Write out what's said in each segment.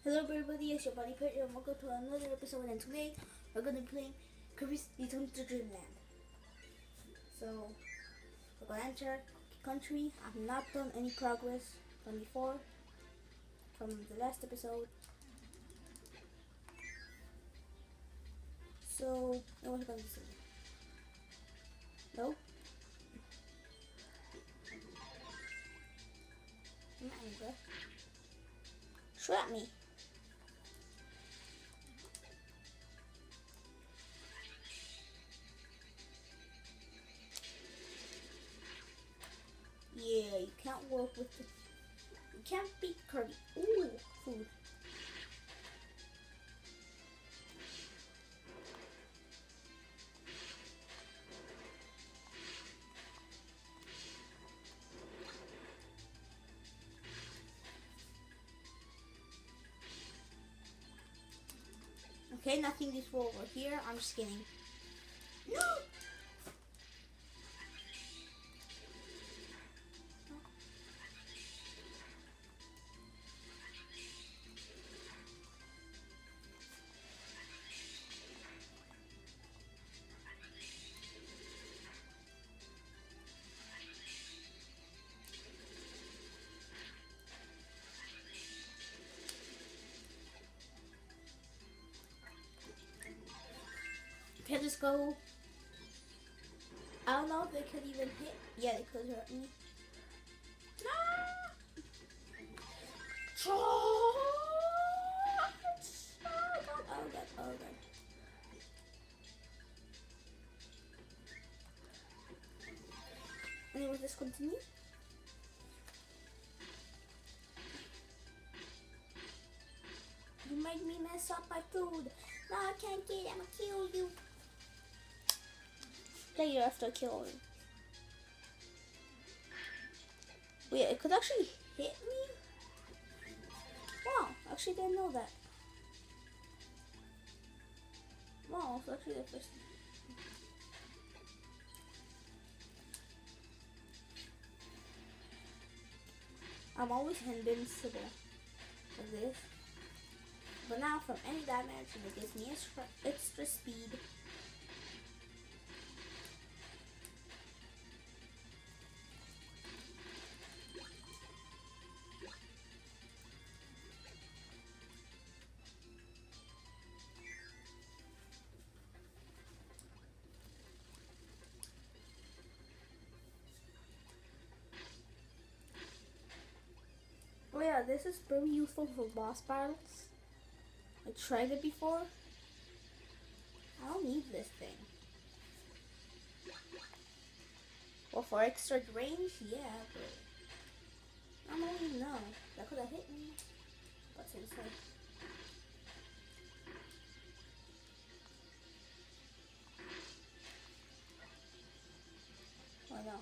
Hello everybody, it's your buddy Pet and welcome to another episode, and today we're going to be playing Kirby's Return to Dreamland. So, we're going to enter country. I've not done any progress from before, from the last episode. So, what was I going to say? No? I'm not angry. Shoot at me. Yeah, you can't work with the... You can't beat Kirby. Ooh, food. Okay, nothing useful over here. I'm just kidding. No! Okay, let's go. I don't know if they could even hit. Yeah, they could hurt me. No! Charge! Oh god, oh god, oh god. Anyways, let's continue. You made me mess up my food. No, I can't get it. I'm gonna kill you. Then you have to kill him. Wait, it could actually hit me? Wow, actually didn't know that. Wow, it's actually the first time. I'm always invincible with this. But now from any dimension it gives me extra speed. Oh yeah, this is very useful for boss battles. I tried it before. I don't need this thing. Well, for extra range, yeah, but I don't even know. That could have hit me. But since I know.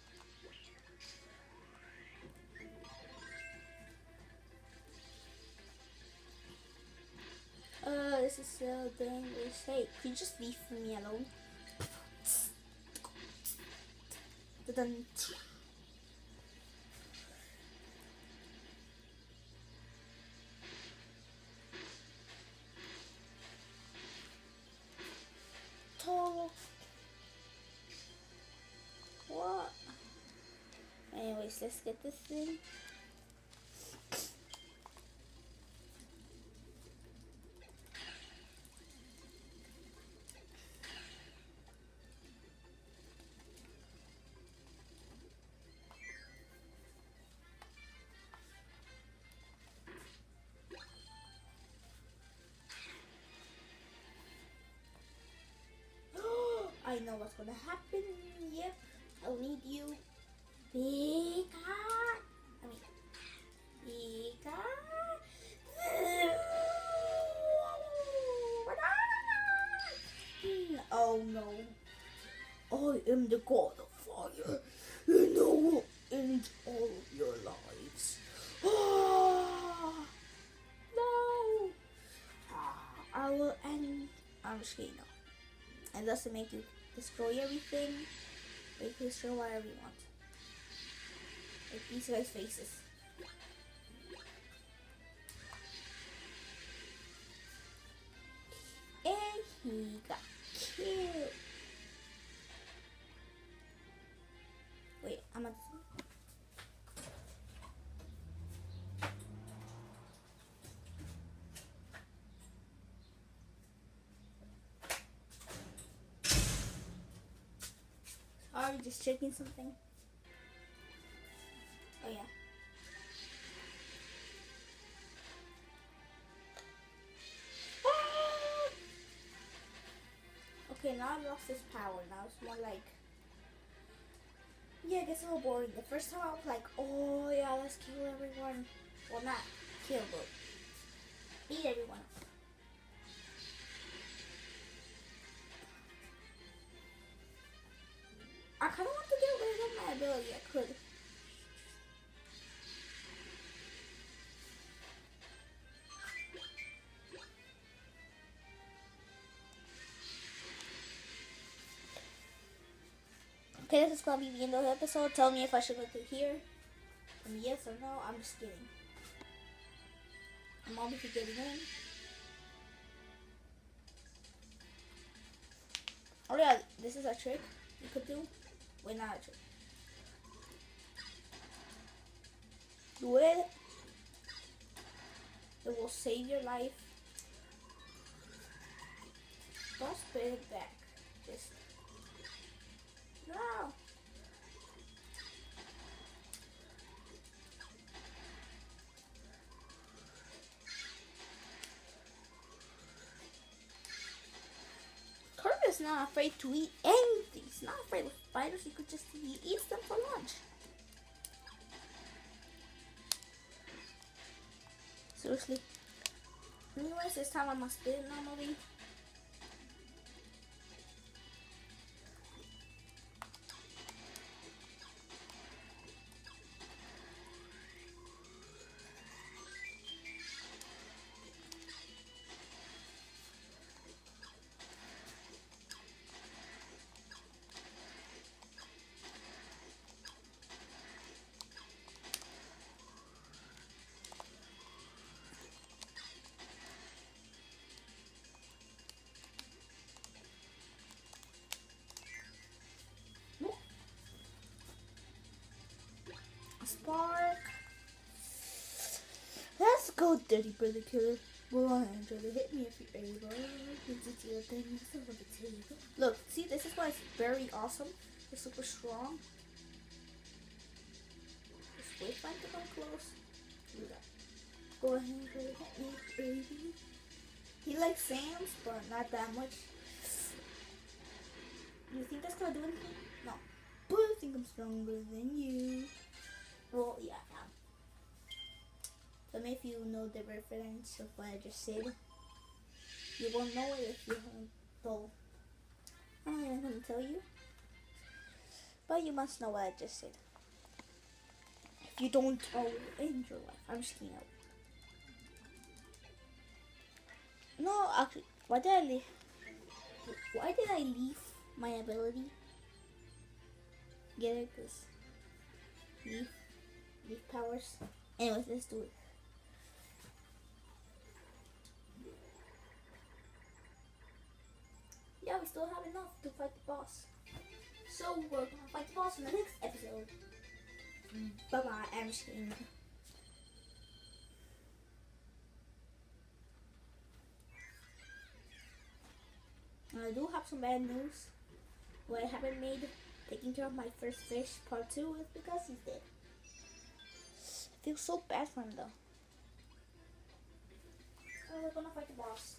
This is so dangerous. Hey, could you just leave me alone? Total. What? Anyways, let's get this thing. I know what's gonna happen. Yep, I'll need you. Pika! I mean, Pika! Oh no. I am the god of fire, and I will end all of your lives. Ah, no! I will end. I'm just kidding. No. And thus to make you destroy everything, but you can destroy whatever you want. Like these guys' faces. got killed. Wait, I'm at. Sorry, just checking something. Oh yeah. Ah! Okay, now I lost his power. Now it's more like, yeah, it gets a little boring. The first time I was like, oh yeah, let's kill everyone. Well, not kill, but beat everyone. I kind of want to get rid of my ability. I could. Okay, this is gonna be the end of the episode. Tell me if I should go through here. And yes or no, I'm just kidding. I'm obviously getting in. Oh yeah, this is a trick you could do. Wait, not a trick. Do it. It will save your life. Don't spit it back. Just no. Kurt is not afraid to eat anything. He's not afraid of spiders. He could just eat them for lunch. Seriously. Anyways, this time I must spit it normally. Spark. Let's go, Dirty Brother Killer. Go on, Andrew. Hit me if you're able. Look, see, this is why it's very awesome. It's super strong. Just wait for it to come close. Do that. Go ahead and hit me, baby. He likes Sam's, but not that much. You think that's gonna do anything? No. But I think I'm stronger than you. Well, yeah. But if you know the reference of what I just said, you won't know it if you haven't told. I'm not even going to tell you. But you must know what I just said. If you don't know in your life. I'm just kidding out. No, actually, why did I leave my ability? Get it? Because leave powers. Anyways, let's do it. Yeah, we still have enough to fight the boss. So we're gonna fight the boss in the next episode. Bye bye, I'm just kidding. I do have some bad news. What I haven't made taking care of my first fish part 2 is because he's dead. I feel so bad for him though. So we're gonna fight the boss.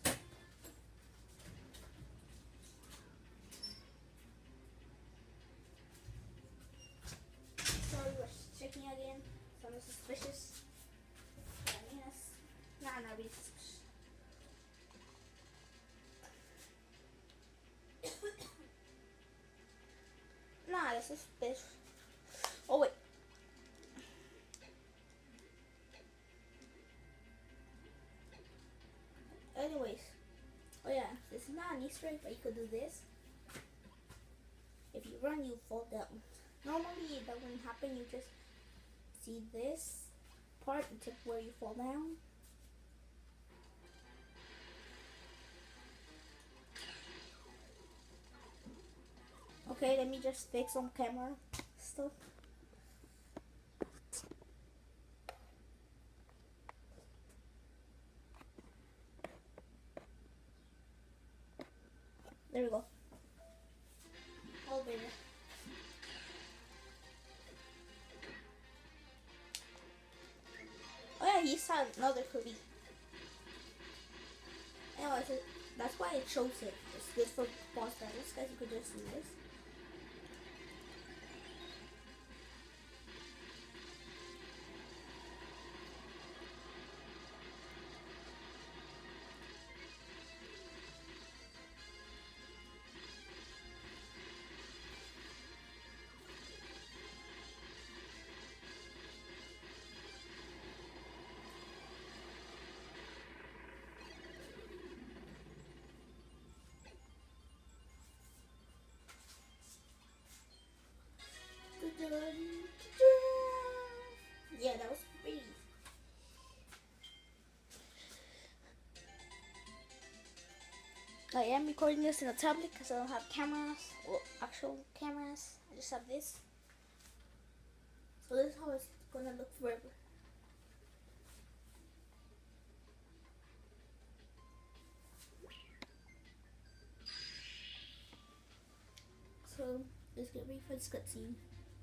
Sorry, we're checking again. Something suspicious. Nah, not really suspicious. Nah, this is suspicious. Oh wait. Anyways, oh yeah, this is not an Easter egg, but you could do this. If you run, you fall down. Normally, that wouldn't happen. You just see this part and tip where you fall down. Okay, let me just fix some camera stuff. There we go. Oh, baby. Oh yeah, he saw another cookie. Anyway, so that's why it shows it. It's good for boss battles, guys. You could just see this. Yeah, that was pretty. I am recording this in a tablet because I don't have cameras, or actual cameras. I just have this. So this is how it's gonna look forever. So let's get ready for this cutscene.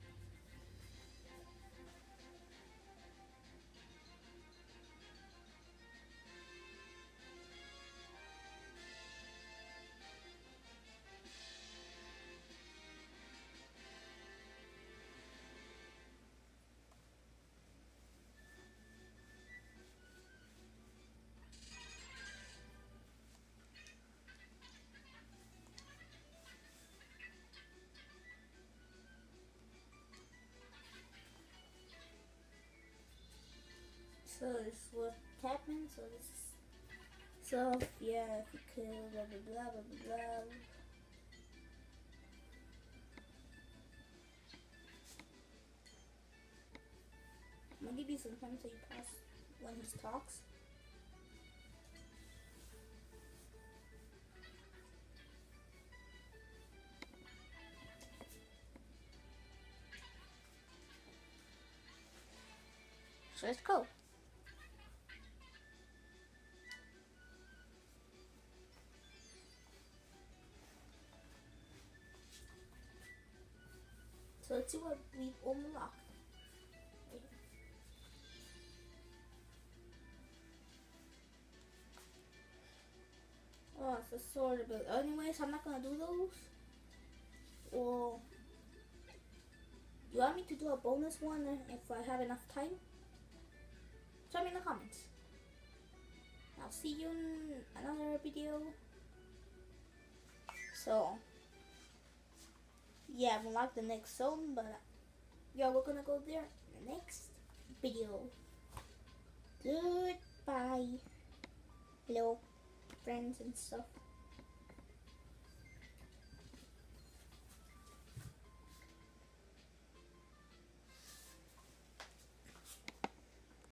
So this is what happened. So this is, so yeah, if you could blah blah blah blah blah. I'm gonna give you some time so you pass when he talks. So let's go. So let's see what we've unlocked. Oh, it's a sword ability. Anyways, I'm not gonna do those. Well, you want me to do a bonus one if I have enough time? Tell me in the comments. I'll see you in another video. So, yeah, I've unlocked the next zone, but yeah, we're gonna go there in the next video. Goodbye. Hello, friends and stuff.